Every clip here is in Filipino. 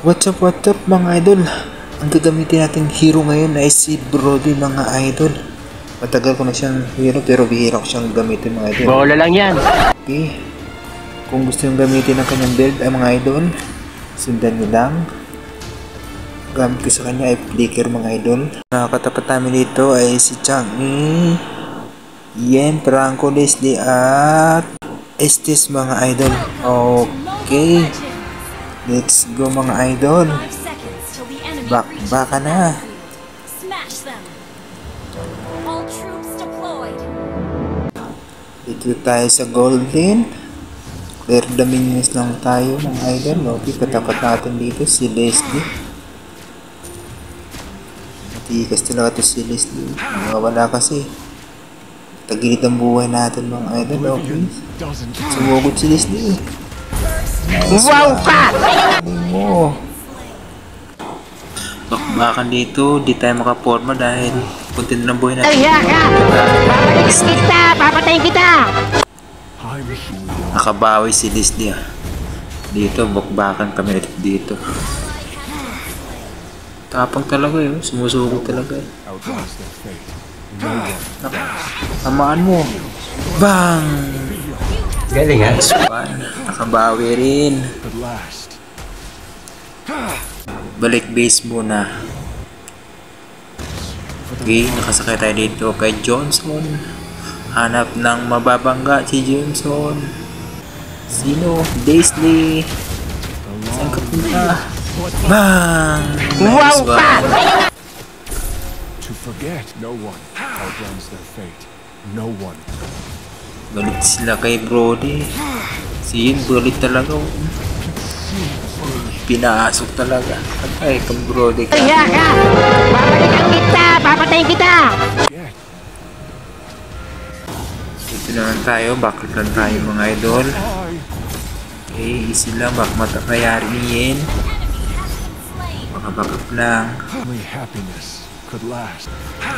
What's up mga idol? Ang gagamitin nating hero ngayon ay si Brody mga idol. Matagal ko na siyang hero pero bihira ko siyang gamitin mga idol. Bola lang yan. Okay. Kung gusto nyo gamitin ang kanyang build ay mga idol, sundan nyo lang. Gamit ko sa kanya ay flicker mga idol. Nakakatapat namin dito ay si Changi, Yen, Franco, Leslie at Estes mga idol. Okay. Let's go mga idol. Baka na. Dito tayo sa golden. Clear the minions lang tayo mga idol. Okay, katapat natin dito si Leslie. Matikas talaga ito si Leslie. Wala kasi. Tagilid ang buhay natin mga idol. Okay. Sumugod si Leslie. Nice. Wow ka! Mo. Bakbakan dito, di tayo makaporma dahil kunti na lang buhay natin. Ay, ka! Babalik kita! Papatayin kita! Nakabawi si Leslie dito, bakbakan kami dito. Tapang talaga yun, sumusugo talaga eh. Tamaan mo. Bang! Galing ha? Nakabawi rin. Balik base muna. Okay, nakasakay tayo dito kay Johnson. Hanap ng mababangga si Johnson. Sino? Leslie. Saan ka punta? Bang! Wow ka! To forget, no one outruns their fate. No one. Galit sila kay Brody. Si Yin, galit talaga. Pinaasok talaga. Ay, kang Brody ka. Ay, ka! Babalikan kita! Papatayin kita! Dito naman tayo. Bakit lang tayo mga idol. Okay, easy lang. Bak matakayari ni Yin. Baka-bakap lang. Only happiness could last.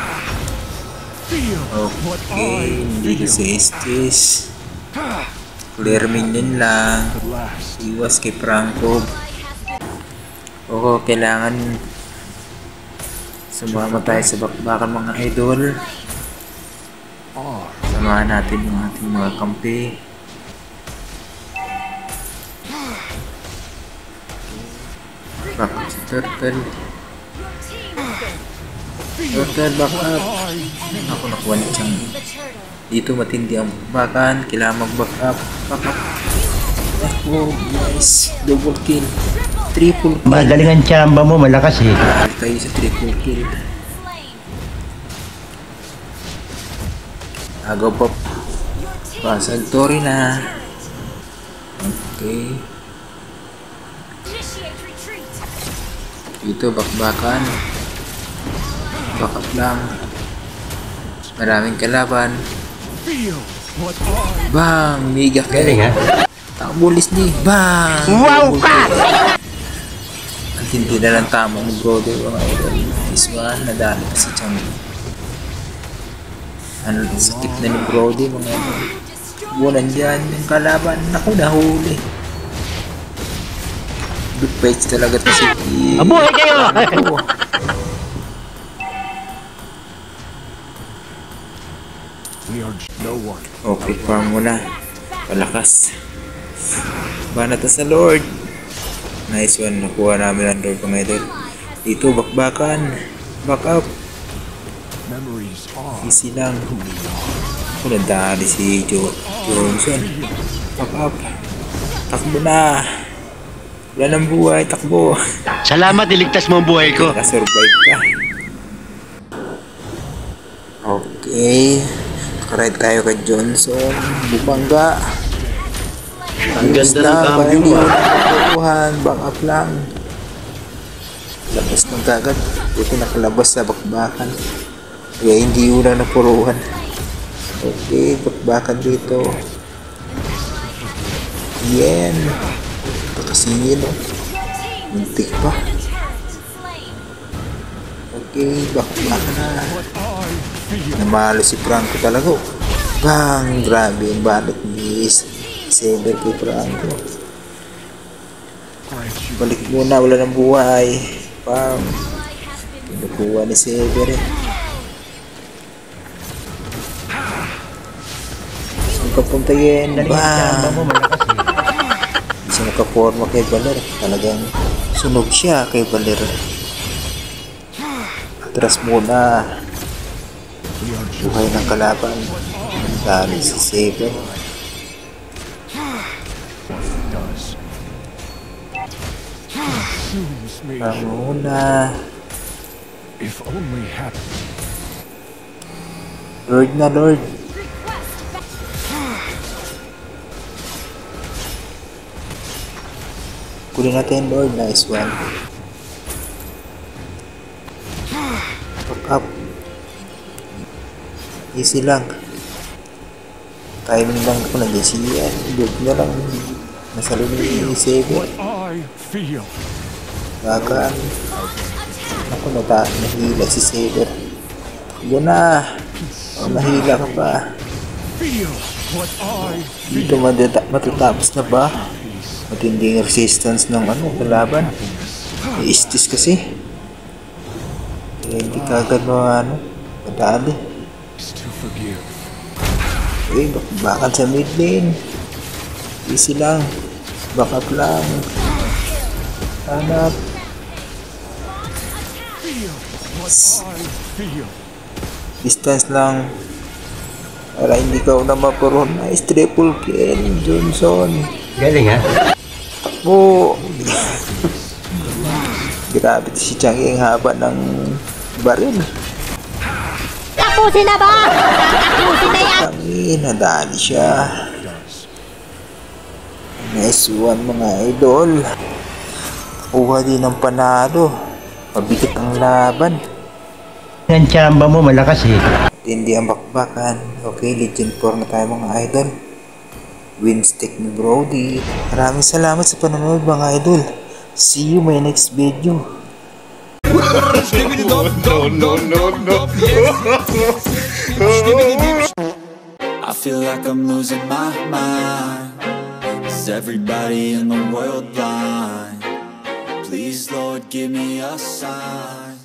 Okay, hindi si Estes. Clear minion lang. Iwas kay Franco. Oo, kailangan sumama tayo sa bakbakan mga idol. Samahan natin yung ating mga kampi. Bakit si Turtle? Turtle, back up. Ako nakuha ni Chang. Dito matindi ang bakbakan. Kailangan mag-back up. Back up. Oh, nice. Double kill. Triple kill. Magaling ang tsamba mo, malakas eh. Tayo sa triple kill. Agaw pop. Pasag Tori na. Okay. Dito bakbakan. Back up lang. Maraming kalaban. Bang! Mega Galing ha? Takbulis ni. Bang! Wow ka! Ang tindi na ng tama ni Brody mga idol. This one, nadali pa si Chang. Ano, sakit na ni Brody mga idol. Bulan dyan yung kalaban. Naku, nahuli. Big fights talaga ito si Mabuhay kayo! We are no one. Okay, farm mo na. Palakas. Banat sa Lord. Nice one. Nakuha namin ang Lord mga idol. Dito, bakbakan. Back up. Memories are Easy lang. Ako nadali si Johnson. Back up. Takbo na. Wala ng buhay. Takbo. Salamat, iligtas mo ang buhay ko. Nakasurvive ka. Okay. Nakaride tayo kay Johnson. Bumangga. Ang ganda ng cambio mo. Back up lang. Labas ng kagad. Buti nakalabas sa bakbakan. Kaya hindi una napuruhan. Okay, bakbakan dito. Yan. Pakasingin o. Muntik pa. Okay, bakbakan na. Namalo si Franco talaga. Bang! Grabe yung balot ni Saber kay Franco. grant you Balik muna, wala ng buhay. Wow. Nakuha ni Saber eh. Saan ka punta yan? Bam! Hindi siya nakaporma kay Valer. Talagang sunog siya kay Valer. Atras muna. we are just Buhay ng kalaban. Dali si Saber. what it does. Consumes me. Muna. If only happy. Lord na Lord. Kunin natin Lord. Nice one. Fuck up. Easy lang. Timing lang ko nandiyan siya. Lord na lang. Nasa loob ni Saber. What I feel. Gagaan. Ako nahila si Saber. Yun na. Oh, nahila ka pa. Feel what I Dito feel. matatapos na ba? Matinding resistance ng kalaban. I-istis kasi. Kaya hindi kagad madali. Is to forgive. Bakal sa mid lane. Easy lang. Back up lang. Hanap. Feel what I feel. Distance lang. Para hindi ka na mapuron. Nice triple kill, Johnson. Galing ha? Takbo. Grabe si Changi ang haba ng baril. Tapusin na ba? Tapusin na yan! Changi, nadali siya. Does. Nice one mga idol. Kuha din ng panalo. Mabigat ang laban. Ang tsamba mo malakas eh. Hindi ang bakbakan. Okay, Legend 4 na tayo mga idol. Winstick ni Brody. Maraming salamat sa panonood mga idol. See you my next video. I feel like I'm losing my mind. Is everybody in the world blind? Please, Lord, give me a sign.